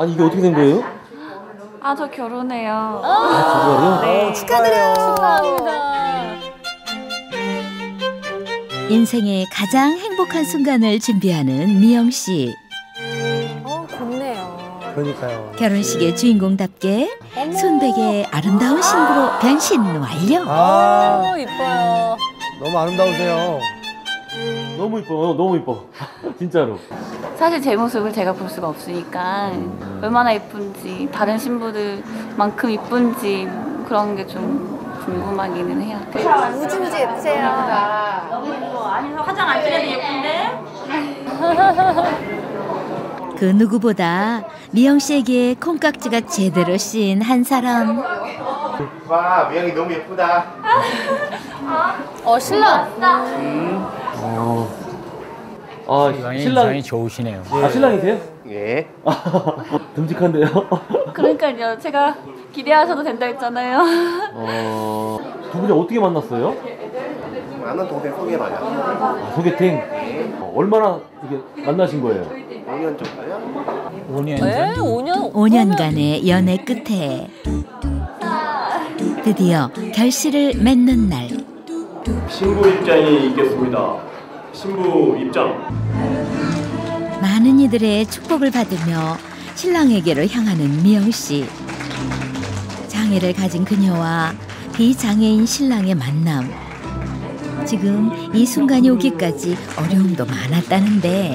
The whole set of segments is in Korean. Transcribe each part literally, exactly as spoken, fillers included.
아니 이게 어떻게 된 거예요? 아, 저 결혼해요. 아, 정말요? 네. 축하드려요. 축하합니다. 인생의 가장 행복한 순간을 준비하는 미영 씨. 어, 곱네요. 그러니까요. 결혼식의 주인공답게 손백의 아름다운 신부로 변신 완료. 아, 어, 이뻐요. 너무 아름다우세요. 너무 이뻐, 너무 이뻐. 진짜로. 사실 제 모습을 제가 볼 수가 없으니까 얼마나 이쁜지, 다른 신부들만큼 이쁜지 그런 게 좀 궁금하기는 해요. 무지무지 예쁘세요. 너무 예뻐. 아니, 화장 안 칠해도 예쁜데? 그 누구보다 미영 씨에게 콩깍지가 제대로 씌인 한 사람. 와, 미영이 너무 예쁘다. 어, 신랑. 어. 아, 신랑이 신랑. 인상이 좋으시네요. 아, 신랑이세요? 예. 듬직한데요? 그러니까요. 제가 기대하셔도 된다 했잖아요. 어. 두 분이 어떻게 만났어요? 아는 동생 소개로요. 아, 소개팅? 어, 얼마나 이게 만나신 거예요? 오 년 정도요? 오 년 에? 전. 오 년? 오 년간의 연애 끝에 드디어 결실을 맺는 날. 신부 입장이 있겠습니다. 신부 입장. 많은 이들의 축복을 받으며 신랑에게로 향하는 미영 씨. 장애를 가진 그녀와 비장애인 신랑의 만남. 지금 이 순간이 오기까지 어려움도 많았다는데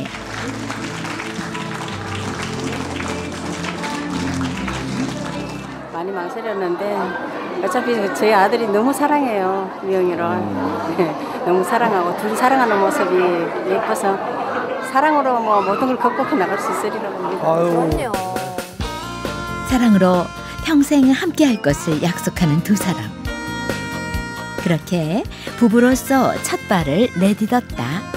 많이 망설였는데 어차피 저희 아들이 너무 사랑해요, 미영이를. 네, 너무 사랑하고 둘이 사랑하는 모습이 예뻐서 사랑으로 뭐 모든 걸 극복해 나갈 수 있으리라고 봅니다. 아유. 그럼요. 사랑으로 평생 함께할 것을 약속하는 두 사람. 그렇게 부부로서 첫 발을 내딛었다.